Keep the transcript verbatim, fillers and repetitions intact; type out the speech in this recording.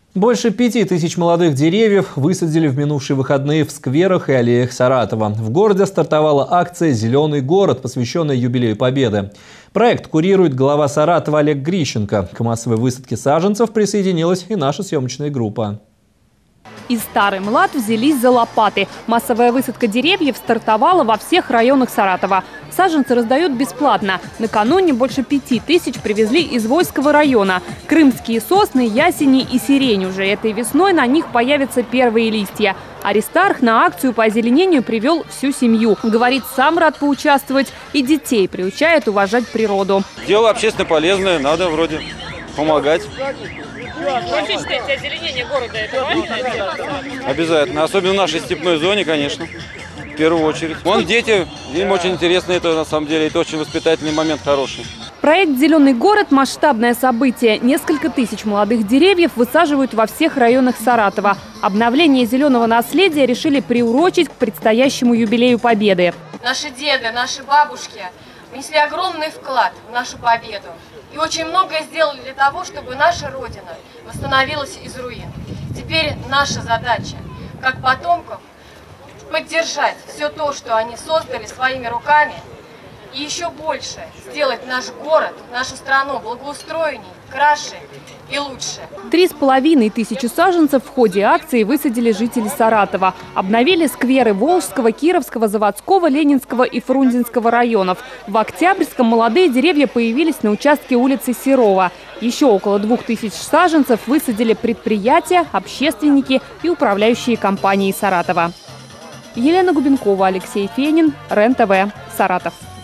Больше пяти тысяч молодых деревьев высадили в минувшие выходные в скверах и аллеях Саратова. В городе стартовала акция «Зеленый город», посвященная юбилею Победы. Проект курирует глава Саратова Олег Грищенко. К массовой высадке саженцев присоединилась и наша съемочная группа. И стар и млад взялись за лопаты. Массовая высадка деревьев стартовала во всех районах Саратова. Саженцы раздают бесплатно. Накануне больше пяти тысяч привезли из Вольского района. Крымские сосны, ясени и сирень. Уже этой весной на них появятся первые листья. Аристарх на акцию по озеленению привел всю семью. Говорит, сам рад поучаствовать и детей приучает уважать природу. Дело общественно полезное, надо вроде помогать. Вообще считаете, озеленение города – это важное дело? Обязательно. Особенно в нашей степной зоне, конечно. В первую очередь. Вон дети, им очень интересно это на самом деле. Это очень воспитательный момент хороший. Проект «Зеленый город» – масштабное событие. Несколько тысяч молодых деревьев высаживают во всех районах Саратова. Обновление зеленого наследия решили приурочить к предстоящему юбилею Победы. Наши деды, наши бабушки внесли огромный вклад в нашу победу. И очень многое сделали для того, чтобы наша Родина восстановилась из руин. Теперь наша задача, как потомков, поддержать все то, что они создали своими руками, и еще больше сделать наш город, нашу страну благоустроенней, краше и лучше. Три с половиной тысячи саженцев в ходе акции высадили жители Саратова. Обновили скверы Волжского, Кировского, Заводского, Ленинского и Фрунзенского районов. В Октябрьском молодые деревья появились на участке улицы Серова. Еще около двух тысяч саженцев высадили предприятия, общественники и управляющие компании Саратова. Елена Губенкова, Алексей Фенин, РЕН-ТВ, Саратов.